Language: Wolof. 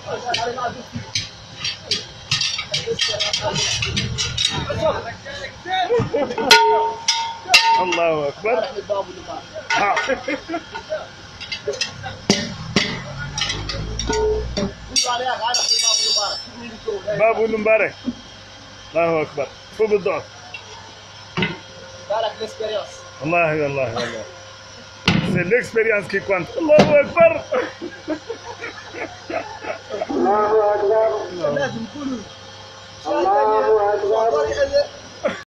الله أكبر. باب المبارك. الله أكبر. فوق بالضغط. والله والله والله. C'est l'expérience qui compte. الله أكبر. الله أكبر. الله أكبر.